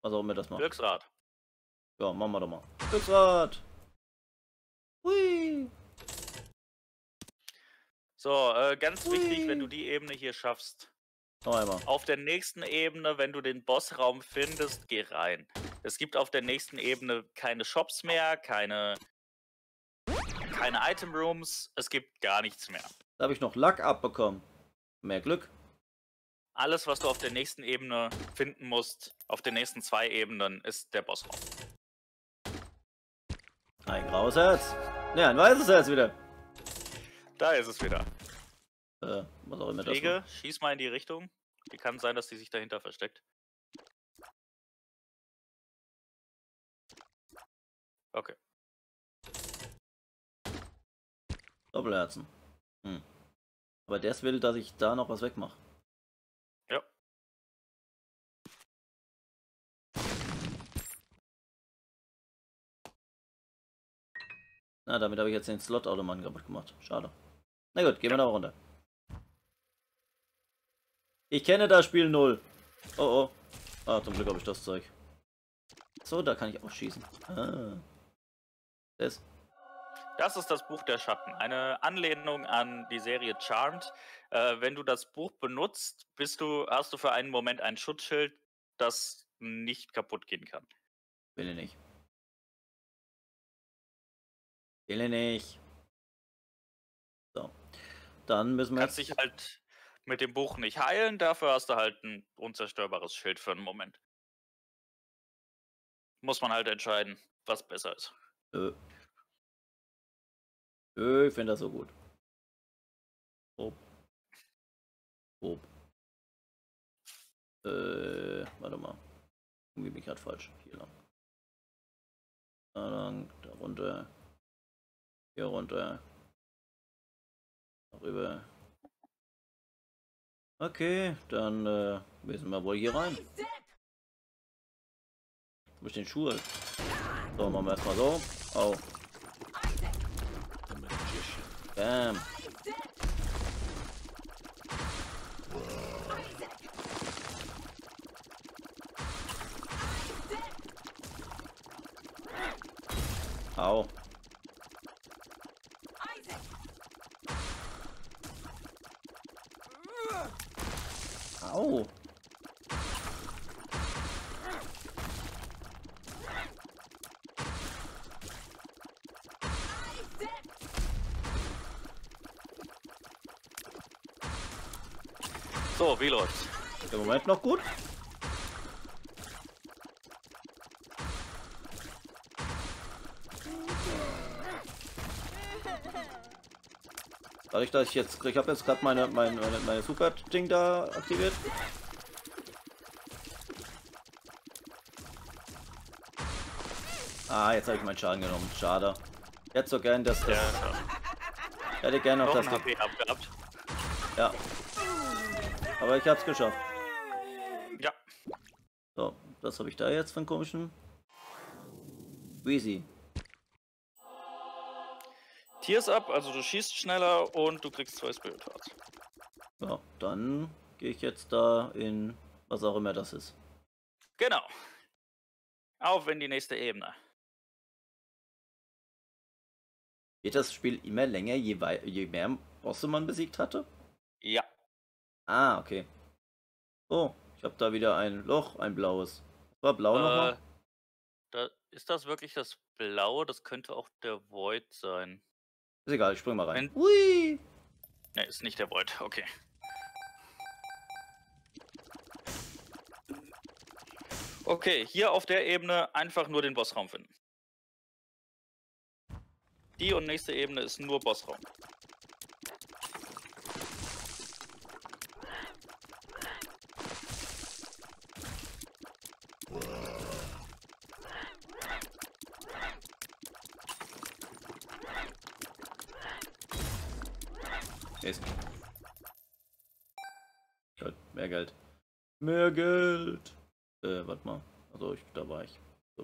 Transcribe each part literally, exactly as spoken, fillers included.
Was auch immer das macht. Glücksrad. Ja, machen wir doch mal. Glücksrad! Hui! So, äh, ganz Hui. wichtig, wenn du die Ebene hier schaffst. Noch einmal. Auf der nächsten Ebene, wenn du den Bossraum findest, geh rein. Es gibt auf der nächsten Ebene keine Shops mehr, keine, keine Item Rooms, es gibt gar nichts mehr. Da habe ich noch Lack abbekommen. Mehr Glück. Alles, was du auf der nächsten Ebene finden musst, auf den nächsten zwei Ebenen, ist der Bossraum. Ein graues Herz. Ne, ein weißes Herz wieder. Da ist es wieder. Äh, was auch immer das Fliege, schieß mal in die Richtung. Die kann sein, dass die sich dahinter versteckt. Okay. Doppelherzen. Hm. Aber der will, dass ich da noch was wegmache. Ja. Na, damit habe ich jetzt den Slot-Automaten kaputt gemacht. Schade. Na gut, gehen wir da runter. Ich kenne das Spiel null. Oh oh. Ah, zum Glück habe ich das Zeug. So, da kann ich auch schießen. Ah. Das. Das ist das Buch der Schatten. Eine Anlehnung an die Serie Charmed. Äh, wenn du das Buch benutzt, bist du, hast du für einen Moment ein Schutzschild, das nicht kaputt gehen kann. Will ich nicht. Will ich nicht. So. Dann müssen wir Kannst jetzt... dich halt mit dem Buch nicht heilen, dafür hast du halt ein unzerstörbares Schild für einen Moment. Muss man halt entscheiden, was besser ist. Nö. Nö, ich finde das so gut. Hopp. Hopp. Äh, warte mal. Irgendwie bin ich gerade falsch. Hier lang. Da lang, da runter. Hier runter. Rüber. Okay, dann äh, müssen wir wohl hier rein. Wo ist den Schuh? So, machen wir erstmal so. Au. Bam. Au. Au. So, wie läuft's? Im Moment noch gut. Dadurch, dass ich jetzt, ich habe jetzt gerade meine, meine, meine, meine Super-Ding da aktiviert. Ah, jetzt habe ich meinen Schaden genommen. Schade. Ich hätte so gern, dass das. Ja, Ich hätte gerne noch noch das. ein H P abgehabt. Ja. Aber ich hab's geschafft. Ja. So, was habe ich da jetzt für einen komischen? Easy. Tears up, also du schießt schneller und du kriegst zwei Spirit Hearts. Ja, dann gehe ich jetzt da in was auch immer das ist. Genau. Auf in die nächste Ebene. Geht das Spiel immer länger, je, wei je mehr Bosse man besiegt hatte? Ja. Ah, okay. Oh, ich habe da wieder ein Loch, ein blaues. War blau Äh, nochmal? da, ist das wirklich das Blaue? Das könnte auch der Void sein. Ist egal, ich spring mal rein. Wenn- Hui! Ne, ist nicht der Void, okay. Okay, hier auf der Ebene einfach nur den Bossraum finden. Die und nächste Ebene ist nur Bossraum. Ist. Gott, mehr Geld. Mehr Geld. Äh, warte mal. Also, ich, da war ich. So.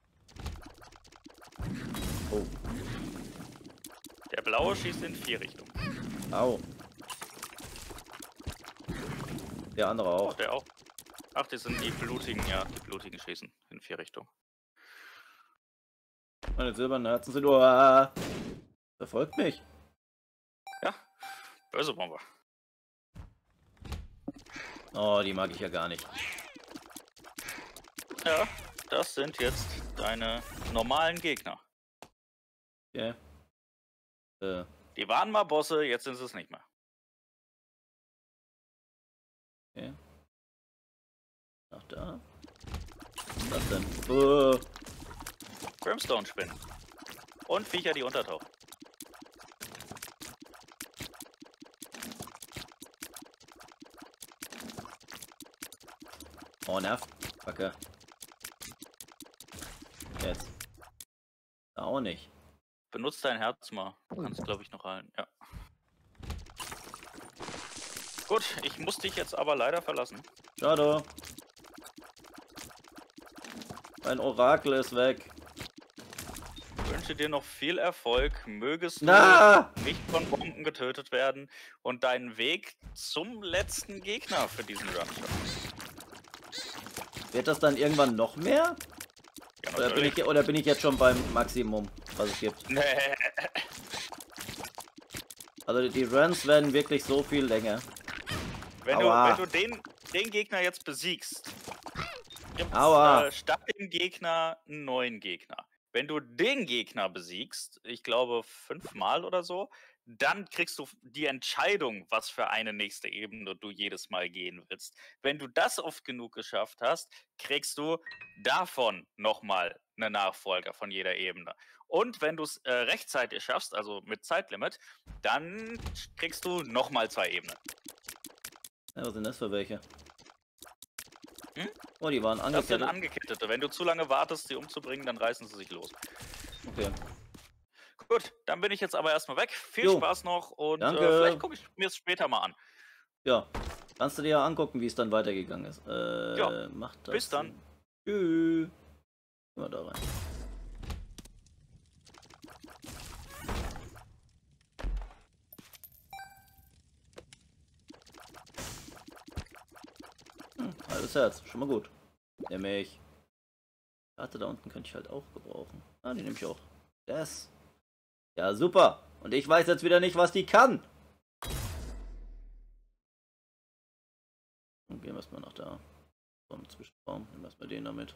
Oh. Der Blaue schießt in vier Richtungen. Au. Der andere Oh, auch. der auch. Ach, die sind die blutigen, ja, die blutigen schießen in vier Richtungen. Meine silbernen Herzen sind... Oh, verfolgt mich. Ja, böse Bombe. Oh, die mag ich ja gar nicht. Ja, das sind jetzt deine normalen Gegner. Okay. Äh, Die waren mal Bosse, jetzt sind sie es nicht mehr. okay. Nach da. Was denn? Oh. Brimstone-Spinnen. Und Viecher, die untertauchen. Oh, nerv. Kacke. Jetzt. Da auch nicht. Benutzt dein Herz mal. Du kannst, glaube ich, noch heilen. Ja. Gut, ich muss dich jetzt aber leider verlassen. Schade. Mein Orakel ist weg. Ich wünsche dir noch viel Erfolg. Mögest du Na! nicht von Bomben getötet werden und deinen Weg zum letzten Gegner für diesen Run schaffen. Wird das dann irgendwann noch mehr? Ja, Oder bin, ich, oder bin ich jetzt schon beim Maximum, was es gibt? Nee. Also die Runs werden wirklich so viel länger. Wenn du, Aua. wenn du den, den Gegner jetzt besiegst, gibt Aua. es äh, statt dem Gegner einen neuen Gegner. Wenn du den Gegner besiegst, ich glaube fünfmal oder so, dann kriegst du die Entscheidung, was für eine nächste Ebene du jedes Mal gehen willst. Wenn du das oft genug geschafft hast, kriegst du davon nochmal eine Nachfolger von jeder Ebene. Und wenn du es äh, rechtzeitig schaffst, also mit Zeitlimit, dann kriegst du nochmal zwei Ebenen. Ja, was sind das für welche? Hm? Oh, die waren Das sind angekettet. Angekettete. Wenn du zu lange wartest, sie umzubringen, dann reißen sie sich los. Okay. Gut, dann bin ich jetzt aber erstmal weg. Viel Jo. Spaß noch und Danke. äh, vielleicht gucke ich mir es später mal an. Ja. Kannst du dir ja angucken, wie es dann weitergegangen ist. Äh, Ja, macht das bis dann. Sinn? Tschüss. Gehen wir da rein. Hm, halbes Herz, schon mal gut. Nehme ich. Karte da unten könnte ich halt auch gebrauchen. Ah, die nehme ich auch. Das. Ja, super. Und ich weiß jetzt wieder nicht, was die kann. Und gehen wir erstmal nach da. So, im Zwischenraum. Nehmen wir erstmal den damit.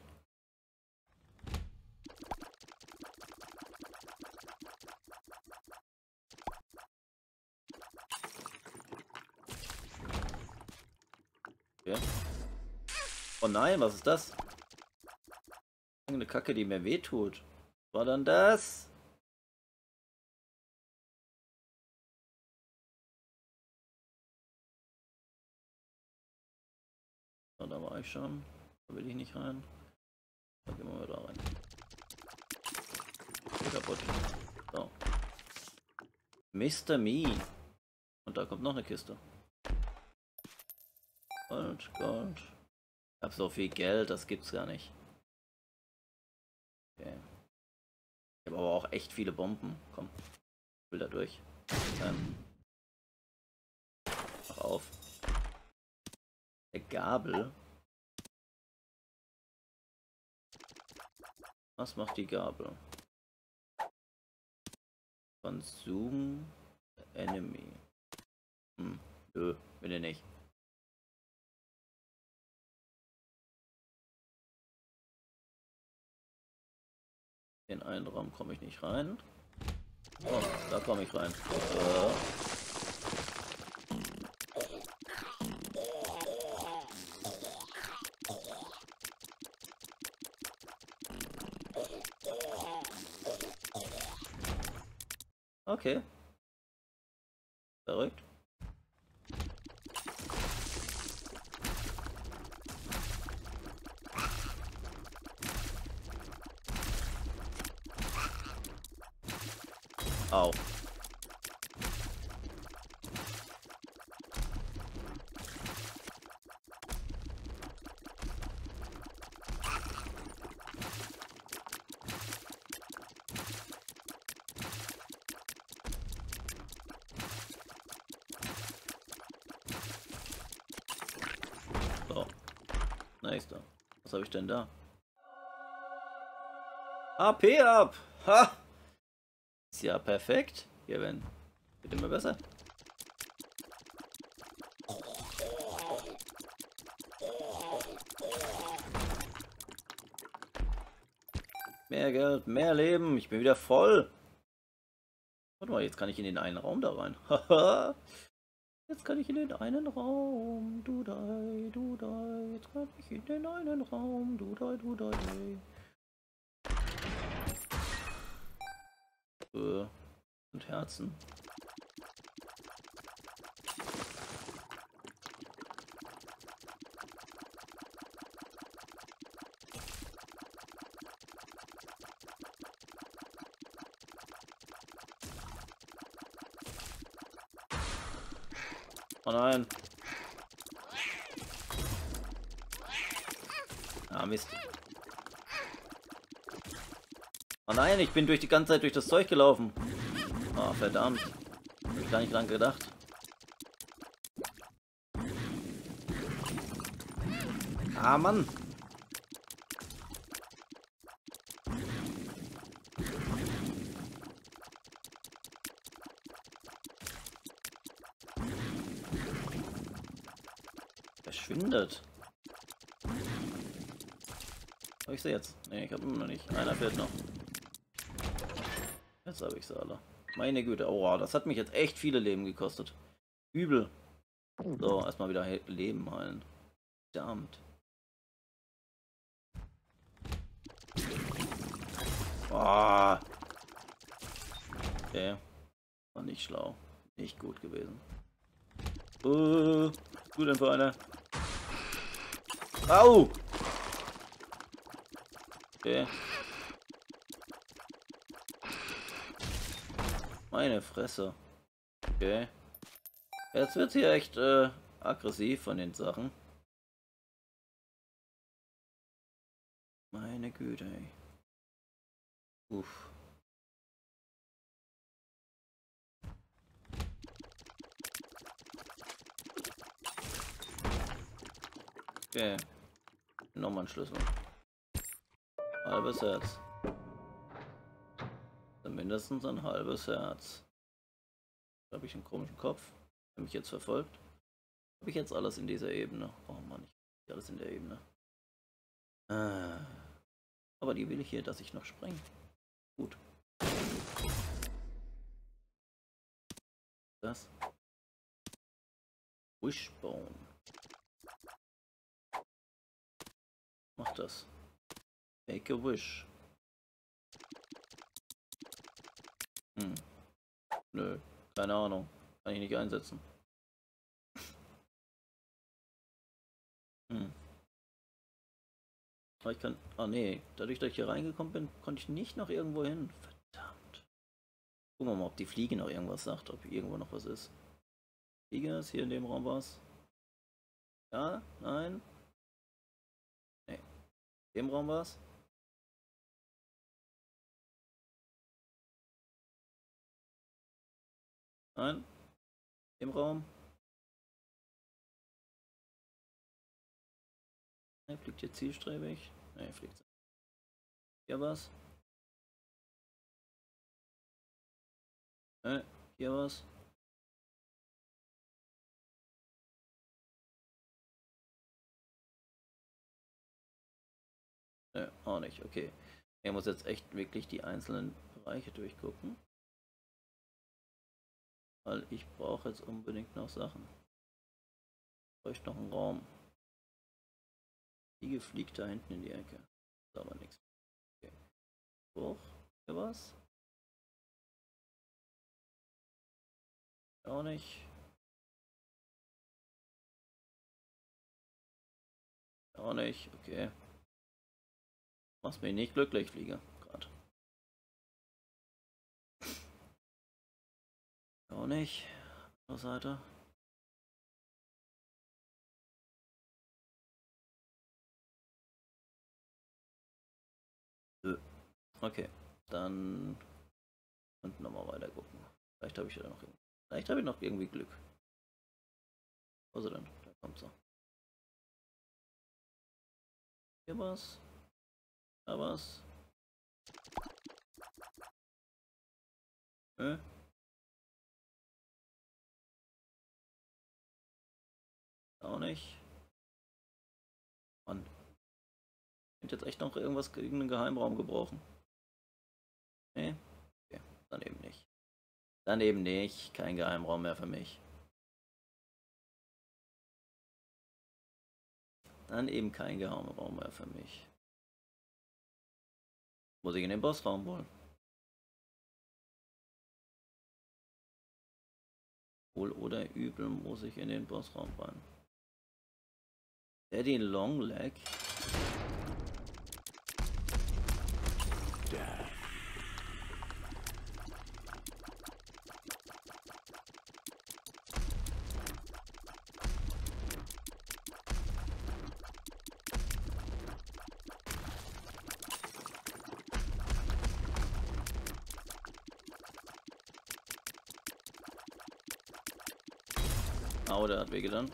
Okay. Oh nein, was ist das? Eine Kacke, die mir wehtut. Was war dann das? Oh, da war ich schon. Da will ich nicht rein. Da gehen wir mal da rein. Geht kaputt. So. Mister Me. Und da kommt noch eine Kiste. Gold, Gold. Ich hab so viel Geld, das gibt's gar nicht. Okay. Ich habe aber auch echt viele Bomben. Komm. Ich will da durch. Ähm. Mach auf. Der Gabel. Was macht die Gabel? Consume Enemy. Hm. Nö, will ich nicht. In einen Raum komme ich nicht rein. Oh, da komme ich rein. Äh. Okay. Verrückt. Au. So. Nächster. Was habe ich denn da? H P ab! Ha! Ist ja perfekt. Hier, wenn. Wird immer besser. Mehr Geld, mehr Leben. Ich bin wieder voll. Warte mal, jetzt kann ich in den einen Raum da rein. Haha. Jetzt kann ich in den einen Raum. Du dai, du dai. Jetzt kann ich in den einen Raum. Du dai, du dai. Äh, und Herzen. Oh nein. Ah, Mist. Oh nein, ich bin durch die ganze Zeit durch das Zeug gelaufen. Oh, verdammt. Hab ich gar nicht dran gedacht. Ah, Mann. Verschwindet. Hab ich sie jetzt? Ne, ich habe immer noch nicht. Einer fehlt noch. Jetzt habe ich sie alle. Meine Güte. Oh, das hat mich jetzt echt viele Leben gekostet. Übel. So, erstmal wieder he Leben heilen. Verdammt. Oh. Okay. War nicht schlau. Nicht gut gewesen. Uh, du denn für eine? Au! Okay. Meine Fresse. Okay. Jetzt wird hier echt äh, aggressiv von den Sachen. Meine Güte, ey. Uff. Okay. Nochmal ein Schlüssel. Halbes Herz. Mindestens ein halbes Herz. Da habe ich einen komischen Kopf, der mich jetzt verfolgt. Habe ich jetzt alles in dieser Ebene? Oh Mann, ich habe alles in der Ebene. Ah. Aber die will ich hier, dass ich noch spreng. Gut. Das. Wishbone. Mach das. Make a wish. Hm. Nö, keine Ahnung. Kann ich nicht einsetzen. Hm. Aber ich kann. Ah nee, dadurch, dass ich hier reingekommen bin, konnte ich nicht noch irgendwo hin. Verdammt. Gucken wir mal, ob die Fliege noch irgendwas sagt, ob irgendwo noch was ist. Fliege ist hier in dem Raum was? Ja? Nein? Nee. In dem Raum was? Nein? Im Raum? Er fliegt hier zielstrebig. Ne, er fliegt. Hier was? Ne, hier was? Ne, auch nicht. Okay. Er muss jetzt echt wirklich die einzelnen Bereiche durchgucken. Weil ich brauche jetzt unbedingt noch Sachen. Ich bräuchte noch einen Raum. Die fliegt da hinten in die Ecke. Ist aber nichts. Okay. Hoch. Hier was? Auch nicht. Auch nicht. Okay. Machst mich nicht glücklich, Fliege. Gerade. Auch nicht. Andere Seite. Okay, dann und nochmal weiter gucken. Vielleicht habe ich ja noch, vielleicht habe ich noch irgendwie Glück. Was ist denn? Da kommt sie. Hier was? Da was? Nö. Auch nicht. Mann. Ich könnte jetzt echt noch irgendwas gegen einen Geheimraum gebrauchen. Nee? Okay, dann eben nicht. Dann eben nicht. Kein Geheimraum mehr für mich. Dann eben kein Geheimraum mehr für mich. Muss ich in den Bossraum wohl? Wohl oder übel muss ich in den Bossraum rein. Daddy Longleg. Oh, der hat wehgetan.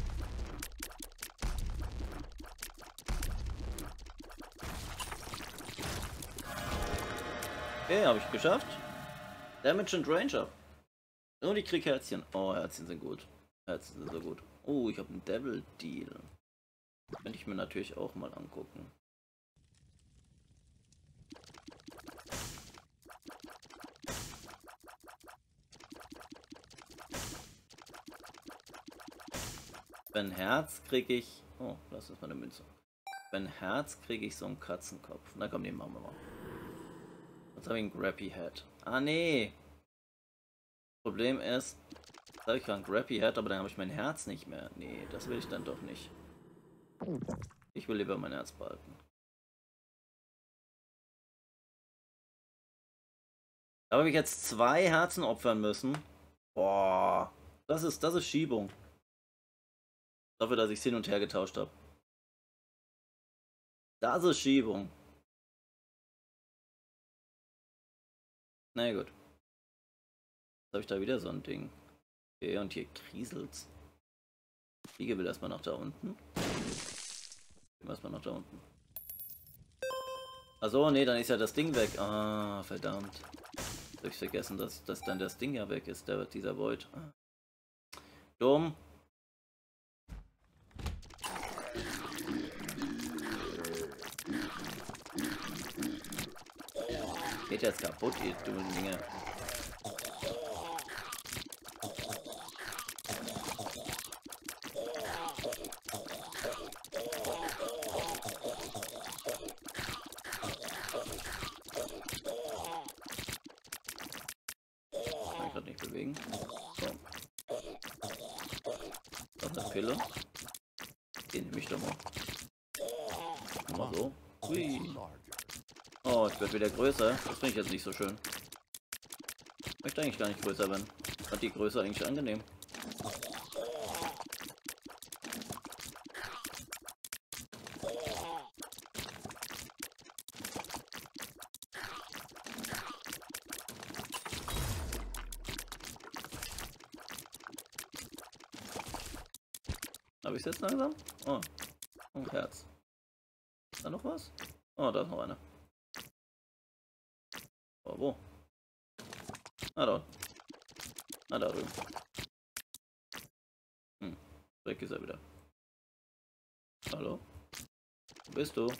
Okay, habe ich geschafft. Damage and Ranger. Und ich krieg Herzchen. Oh, Herzchen sind gut. Herzchen sind so gut. Oh, ich habe einen Devil Deal. Könnte ich mir natürlich auch mal angucken. Wenn Herz kriege ich... Oh, das ist meine Münze. Wenn Herz kriege ich so einen Katzenkopf. Na komm, den machen wir mal. Jetzt habe ich einen Grappy Head. Ah, nee. Problem ist, jetzt habe ich einen Grappy Head, aber dann habe ich mein Herz nicht mehr. Nee, das will ich dann doch nicht. Ich will lieber mein Herz behalten. Da habe ich jetzt zwei Herzen opfern müssen. Boah, das ist, das ist Schiebung. Dafür, dass ich es hin und her getauscht habe. Das ist Schiebung. Na ja, gut. Jetzt habe ich da wieder so ein Ding. Okay, und hier kriselt's. Fliege will erstmal nach da unten. Gehen wir erstmal nach da unten. Achso, nee, dann ist ja das Ding weg. Ah, verdammt. Hab ich vergessen, dass, dass dann das Ding ja weg ist, der, dieser Void. Ah. Dumm. Geht jetzt kaputt, ihr dummen Dinge. Kann ich gerade nicht bewegen. So. Das ist eine Pille. Den nehme ich doch mal. Mal so. Hui. Oh, ich werde wieder größer. Das finde ich jetzt nicht so schön. Ich möchte eigentlich gar nicht größer werden. Fand die Größe eigentlich angenehm. Habe ich es jetzt langsam? Oh. Oh, Herz. Ist da noch was? Oh, da ist noch eine. Oh, wo? Ah, da. Ah, da drüben. Hm. Weg ist er wieder. Hallo? Wo bist du?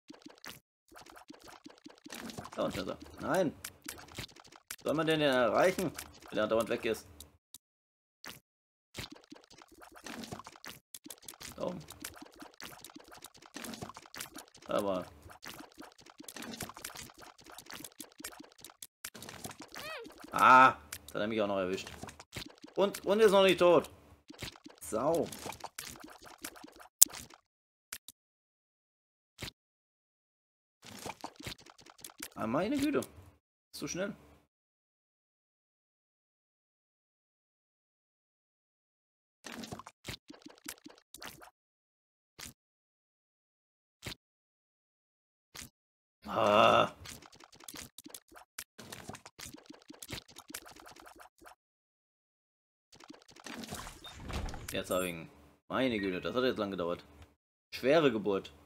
Da unten ist er. Nein! Soll man den denn erreichen, wenn er dauernd weg ist? Da oben. Aber... Ah, das hat er mich auch noch erwischt. Und, und ist noch nicht tot. Sau. Ah, meine Güte. Zu schnell. Ah. Jetzt habe ich ihn. Meine Güte, das hat jetzt lang gedauert. Schwere Geburt.